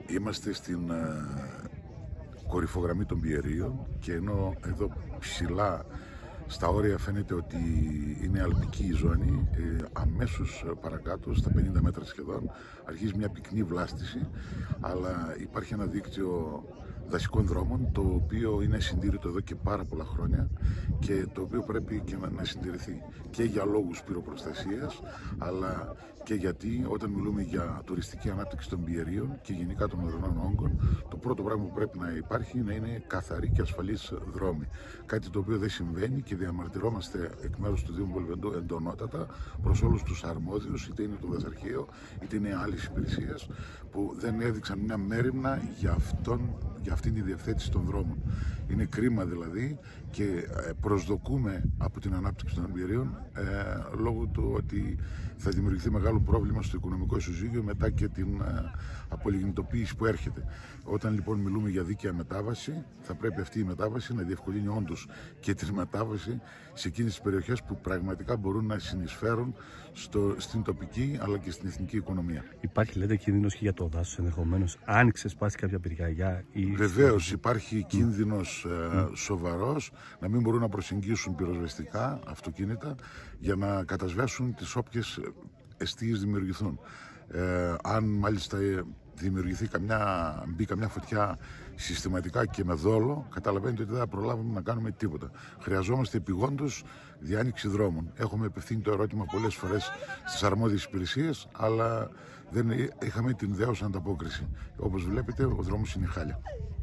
Είμαστε στην κορυφογραμμή των Πιερίων και ενώ εδώ ψηλά στα όρια φαίνεται ότι είναι αλπική η ζώνη, αμέσως παρακάτω, στα 50 μέτρα σχεδόν, αρχίζει μια πυκνή βλάστηση, αλλά υπάρχει ένα δίκτυο δασικών δρόμων, το οποίο είναι συντήρητο εδώ και πάρα πολλά χρόνια και το οποίο πρέπει και να συντηρηθεί και για λόγους πυροπροστασίας, αλλά και γιατί όταν μιλούμε για τουριστική ανάπτυξη των Πιερίων και γενικά των ορεινών όγκων, το πρώτο πράγμα που πρέπει να υπάρχει να είναι καθαροί και ασφαλείς δρόμοι. Κάτι το οποίο δεν συμβαίνει και διαμαρτυρόμαστε εκ μέρους του Δήμου Πολυβεντού εντονότατα προς όλους τους αρμόδιους, είτε είναι το δασαρχείο είτε είναι άλλες υπηρεσίες, που δεν έδειξαν μια μέριμνα για αυτήν τη διευθέτηση των δρόμων. Είναι κρίμα δηλαδή και προσδοκούμε από την ανάπτυξη των Πιερίων λόγω του ότι θα δημιουργηθεί μεγάλο πρόβλημα στο οικονομικό ισοζύγιο μετά και την απολιγνητοποίηση που έρχεται. Όταν λοιπόν μιλούμε για δίκαια μετάβαση, θα πρέπει αυτή η μετάβαση να διευκολύνει όντως και την μετάβαση σε εκείνες τις περιοχές που πραγματικά μπορούν να συνεισφέρουν στην τοπική αλλά και στην εθνική οικονομία. Υπάρχει, λέτε, κίνδυνος και για το δάσος ενδεχομένως, αν ξεσπάσει κάποια πυρκαγιά ή... Βεβαίως υπάρχει κίνδυνος σοβαρός να μην μπορούν να προσεγγίσουν πυροσβεστικά αυτοκίνητα για να κατασβέσουν τις εστίες δημιουργηθούν. Αν μάλιστα μπει καμιά φωτιά συστηματικά και με δόλο, καταλαβαίνετε ότι δεν θα προλάβουμε να κάνουμε τίποτα. Χρειαζόμαστε επειγόντως διάνοιξη δρόμων. Έχουμε απευθύνει το ερώτημα πολλές φορές στις αρμόδιες υπηρεσίες, αλλά δεν είχαμε την δέουσα ανταπόκριση. Όπως βλέπετε, ο δρόμος είναι χάλια.